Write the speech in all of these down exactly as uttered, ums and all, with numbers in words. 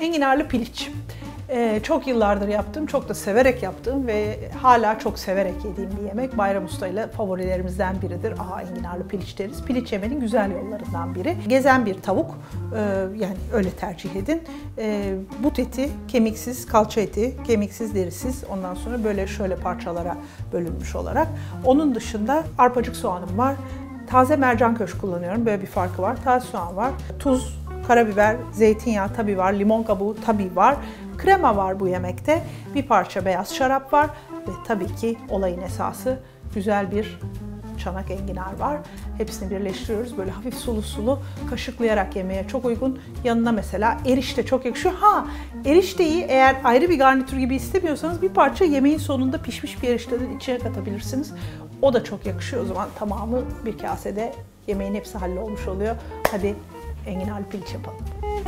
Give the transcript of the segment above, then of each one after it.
Enginarlı piliç. Ee, çok yıllardır yaptığım, çok da severek yaptığım ve hala çok severek yediğim bir yemek. Bayram Usta ile favorilerimizden biridir. Aa, enginarlı piliç deriz. Piliç yemenin güzel yollarından biri. Gezen bir tavuk, ee, yani öyle tercih edin. Ee, but eti, kemiksiz, kalça eti, kemiksiz, derisiz. Ondan sonra böyle şöyle parçalara bölünmüş olarak. Onun dışında arpacık soğanım var. Taze mercan köşk kullanıyorum. Böyle bir farkı var. Taze soğan var. Tuz, karabiber, zeytinyağı tabii var. Limon kabuğu tabii var. Krema var bu yemekte. Bir parça beyaz şarap var. Ve tabii ki olayın esası güzel bir çanak enginar var. Hepsini birleştiriyoruz. Böyle hafif sulu sulu kaşıklayarak yemeye çok uygun. Yanına mesela erişte çok yakışıyor. Ha, erişteyi eğer ayrı bir garnitür gibi istemiyorsanız bir parça yemeğin sonunda pişmiş bir erişteden içine katabilirsiniz. O da çok yakışıyor. O zaman tamamı bir kasede yemeğin hepsi hallolmuş oluyor. Hadi enginarlı piliç yapalım.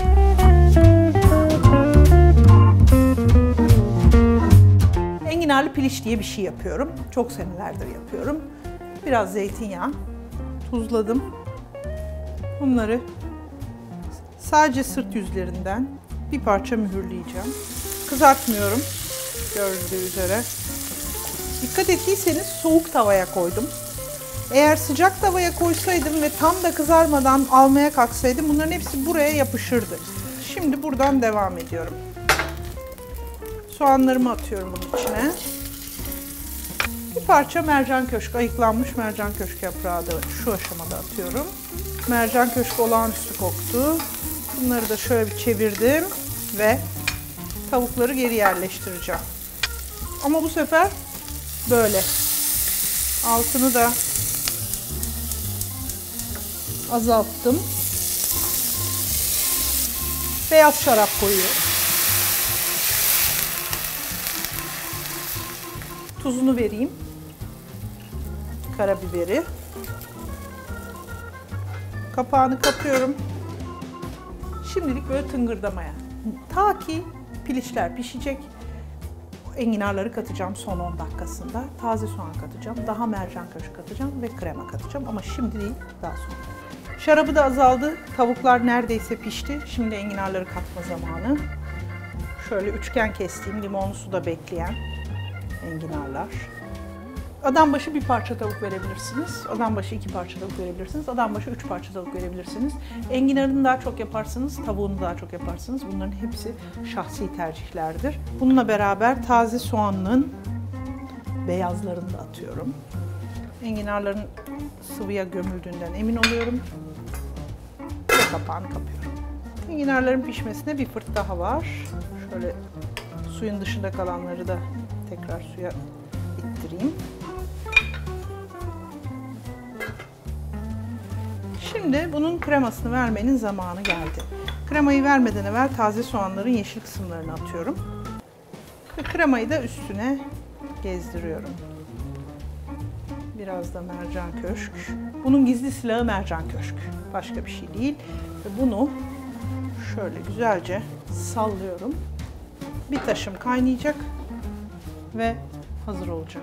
Enginarlı piliç diye bir şey yapıyorum. Çok senelerdir yapıyorum. Biraz zeytinyağı, tuzladım. Bunları sadece sırt yüzlerinden bir parça mühürleyeceğim. Kızartmıyorum gördüğünüz üzere. Dikkat ettiyseniz soğuk tavaya koydum. Eğer sıcak tavaya koysaydım ve tam da kızarmadan almaya kalksaydım bunların hepsi buraya yapışırdı. Şimdi buradan devam ediyorum. Soğanlarımı atıyorum bunun içine. Bir parça mercan köşk, ayıklanmış mercan köşk yaprağı da şu aşamada atıyorum. Mercan köşk olağanüstü koktu. Bunları da şöyle bir çevirdim ve tavukları geri yerleştireceğim. Ama bu sefer böyle. Altını da azalttım. Beyaz şarap koyuyorum. Tuzunu vereyim. Karabiberi. Kapağını kapıyorum. Şimdilik böyle tıngırdamaya. Ta ki piliçler pişecek. Enginarları katacağım son on dakikasında. Taze soğan katacağım. Daha mercan köşk katacağım ve krema katacağım. Ama şimdi değil, daha sonra. Şarabı da azaldı. Tavuklar neredeyse pişti. Şimdi enginarları katma zamanı. Şöyle üçgen kestiğim limonlu suda bekleyen enginarlar. Adam başı bir parça tavuk verebilirsiniz. Adam başı iki parça tavuk verebilirsiniz. Adam başı üç parça tavuk verebilirsiniz. Enginarını daha çok yaparsınız, tavuğunu daha çok yaparsınız. Bunların hepsi şahsi tercihlerdir. Bununla beraber taze soğanın beyazlarını da atıyorum. Enginarların sıvıya gömüldüğünden emin oluyorum. Ve kapağını kapıyorum. Enginarların pişmesine bir fırt daha var. Şöyle suyun dışında kalanları da tekrar suya ittireyim. Şimdi bunun kremasını vermenin zamanı geldi. Kremayı vermeden evvel taze soğanların yeşil kısımlarını atıyorum. Ve kremayı da üstüne gezdiriyorum. Biraz da mercan köşk. Bunun gizli silahı mercan köşk. Başka bir şey değil. Ve bunu şöyle güzelce sallıyorum. Bir taşım kaynayacak ve hazır olacak.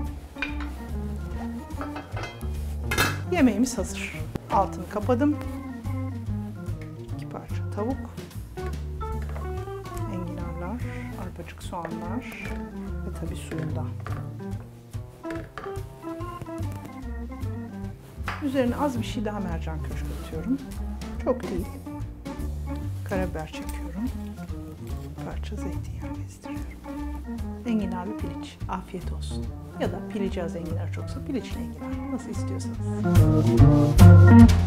Yemeğimiz hazır. Altını kapadım. İki parça tavuk, enginarlar, arpacık soğanlar ve tabii suyundan. Üzerine az bir şey daha mercan köşk atıyorum. Çok değil. Karabiber çekiyorum. Bir parça zeytinyağı gezdiriyorum. Enginarlı piliç. Afiyet olsun. Ya da pilici az enginar çoksa piliçli enginar. Nasıl istiyorsanız.